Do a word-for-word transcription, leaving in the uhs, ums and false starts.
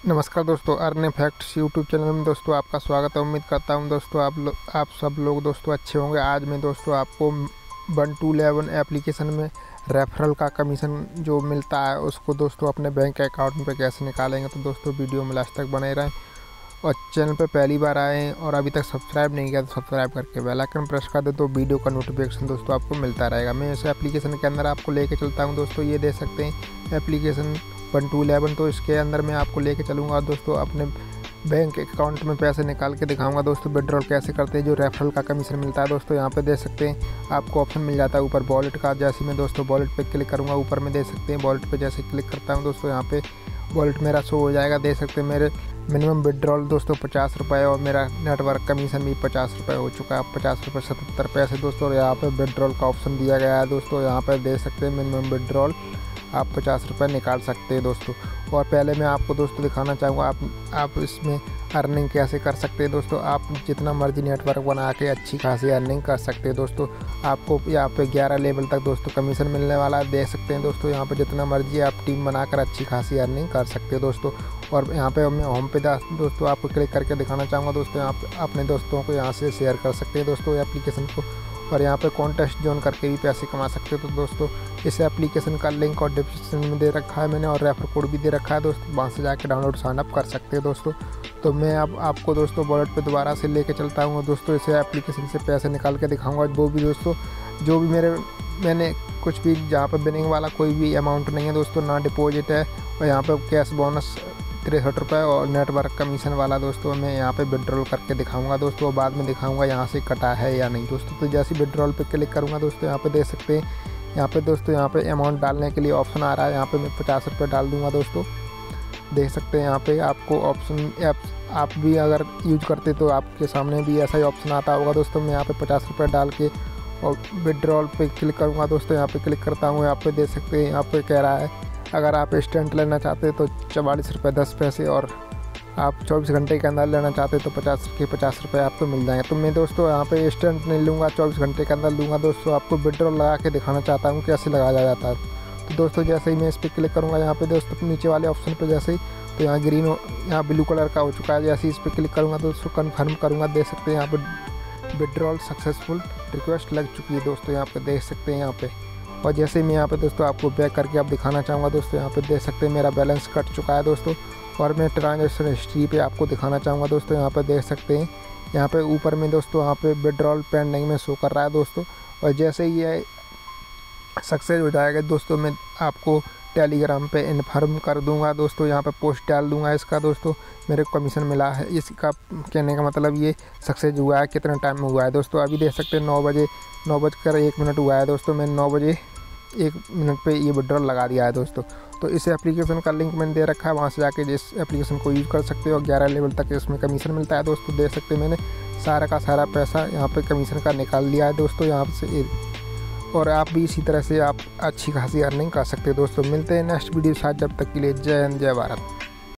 नमस्कार दोस्तों, earn facts YouTube channel में दोस्तों आपका स्वागत है। उम्मीद करता हूं दोस्तों आप लो, आप सब लोग दोस्तों अच्छे होंगे। आज मैं दोस्तों आपको वन टू इलेवन एप्लीकेशन में रेफरल का कमीशन जो मिलता है उसको दोस्तों अपने बैंक अकाउंट में कैसे निकालेंगे। तो दोस्तों वीडियो में लास्ट तक बने रहें और चैनल पर पहली बार आए और अभी तक सब्सक्राइब नहीं किया तो सब्सक्राइब करके बेल आइकन प्रेस कर दे तो वीडियो का नोटिफिकेशन दोस्तों आपको मिलता रहेगा। मैं इस एप्लीकेशन के अंदर आपको लेके चलता हूँ दोस्तों। ये देख सकते हैं एप्लीकेशन वन टू इलेवन। तो इसके अंदर मैं आपको लेके चलूँगा दोस्तों, अपने बैंक अकाउंट में पैसे निकाल के दिखाऊंगा दोस्तों विड्रॉल कैसे करते हैं, जो रेफरल का कमीशन मिलता है दोस्तों। यहाँ पे देख सकते हैं आपको ऑप्शन मिल जाता है ऊपर वॉलेट का। जैसे मैं दोस्तों वॉलेट पे क्लिक करूँगा, ऊपर में देख सकते हैं वॉलेट पे जैसे क्लिक करता हूँ दोस्तों, यहाँ पे वॉलेट मेरा शो हो जाएगा। देख सकते हैं मेरे मिनिमम विड्रॉल दोस्तों पचास रुपये और मेरा नेटवर्क कमीशन भी पचास रुपये हो चुका है। पचास रुपये सतहत्तर पैसे दोस्तों। और यहाँ पे विड्रॉल का ऑप्शन दिया गया है दोस्तों। यहाँ पर देख सकते हैं मिनिमम विड्रॉल आप पचास रुपये निकाल सकते हैं दोस्तों। और पहले मैं आपको दोस्तों दिखाना चाहूँगा आप आप इसमें अर्निंग कैसे कर सकते हैं दोस्तों। आप जितना मर्जी नेटवर्क बना के अच्छी खासी अर्निंग कर सकते हैं दोस्तों। आपको यहाँ पे ग्यारह लेवल तक दोस्तों कमीशन मिलने वाला है। देख सकते हैं दोस्तों, यहाँ पे जितना मर्जी आप टीम बनाकर अच्छी खासी अर्निंग कर सकते हैं दोस्तों। और यहाँ पे मैं होम पे दोस्तों आपको क्लिक करके दिखाना चाहूँगा दोस्तों। आप अपने दोस्तों को यहाँ से शेयर कर सकते हैं दोस्तों एप्लीकेशन को। और यहाँ पे कॉन्टेस्ट जोन करके भी पैसे कमा सकते हो। तो दोस्तों इस एप्लीकेशन का लिंक और डिस्क्रिप्शन में दे रखा है मैंने, और रेफर कोड भी दे रखा है दोस्तों। वहाँ से जाके डाउनलोड साइनअप कर सकते हैं दोस्तों। तो मैं अब आपको दोस्तों वॉलेट पे दोबारा से लेके चलता हूँ दोस्तों। इसे एप्लीकेशन से पैसे निकाल के दिखाऊंगा। वो भी दोस्तों जो भी मेरे मैंने कुछ भी जहाँ पर बिनिंग वाला कोई भी अमाउंट नहीं है दोस्तों, ना डिपॉजिट है। और यहाँ पर कैश बोनस तिरसठ रुपये और नेटवर्क कमीशन वाला दोस्तों मैं यहाँ पे विड्रॉल करके दिखाऊंगा दोस्तों। और बाद में दिखाऊंगा यहाँ से कटा है या नहीं दोस्तों। तो जैसे विड्रॉल पे क्लिक करूँगा दोस्तों, यहाँ पे देख सकते हैं यहाँ पे दोस्तों यहाँ पे अमाउंट डालने के लिए ऑप्शन आ रहा है। यहाँ पे मैं पचास रुपये डाल दूँगा दोस्तों। देख सकते हैं यहाँ पे आपको ऑप्शन ऐप आप भी अगर यूज करते तो आपके सामने भी ऐसा ही ऑप्शन आता होगा दोस्तों। मैं यहाँ पे पचास रुपये डाल के और विड्रॉल पे क्लिक करूँगा दोस्तों। यहाँ पे क्लिक करता हूँ, यहाँ पे देख सकते हैं यहाँ पे कह रहा है अगर आप इंस्टेंट लेना चाहते हैं तो चवालीस रुपये दस पैसे, और आप चौबीस घंटे के अंदर लेना चाहते हैं तो पचास के पचास रुपये आपको मिल जाएंगे। तो मैं दोस्तों यहाँ पे इंस्टेंट नहीं लूँगा, चौबीस घंटे के अंदर लूँगा दोस्तों। आपको विड्रॉल लगा के दिखाना चाहता हूँ कैसे लगाया जाता है। तो दोस्तों जैसे ही मैं इस पर क्लिक करूँगा, यहाँ पे दोस्तों नीचे वाले ऑप्शन पर जैसे ही तो यहाँ ग्रीन यहाँ ब्लू कलर का हो चुका है। जैसे ही इस पर क्लिक करूँगा दोस्तों कन्फर्म करूँगा, देख सकते हैं यहाँ पर विड्रॉल सक्सेसफुल रिक्वेस्ट लग चुकी है दोस्तों। यहाँ पे देख सकते हैं यहाँ पे। और जैसे ही मैं यहाँ पे दोस्तों आपको बैक करके आप दिखाना चाहूँगा दोस्तों, यहाँ पे देख सकते हैं मेरा बैलेंस कट चुका है दोस्तों। और मैं ट्रांजैक्शन हिस्ट्री पे आपको दिखाना चाहूँगा दोस्तों। यहाँ पे देख सकते हैं यहाँ पे ऊपर में दोस्तों यहाँ पे विड्रॉल पेंडिंग में शो कर रहा है दोस्तों। और जैसे ही ये सक्सेस हो जाएगा दोस्तों, मैं आपको टेलीग्राम पे इन्फॉर्म कर दूंगा दोस्तों। यहाँ पे पोस्ट डाल दूंगा इसका दोस्तों, मेरे को कमीशन मिला है। इसका कहने का मतलब ये सक्सेस हुआ है, कितना टाइम में हुआ है दोस्तों। अभी देख सकते हैं नौ बजे नौ बजकर एक मिनट हुआ है दोस्तों। मैं नौ बजे एक मिनट पे ये विड्रॉल लगा दिया है दोस्तों। तो इस एप्लीकेशन का लिंक मैंने दे रखा है, वहाँ से जाके इस एप्लीकेशन को यूज़ कर सकते हो। ग्यारह लेवल तक इसमें कमीशन मिलता है दोस्तों। देख सकते हैं मैंने सारा का सारा पैसा यहाँ पे कमीशन का निकाल लिया है दोस्तों यहाँ से। और आप भी इसी तरह से आप अच्छी खासी अर्निंग कर सकते हैं दोस्तों। मिलते हैं नेक्स्ट वीडियो साथ, जब तक के लिए जय हिंद जय भारत।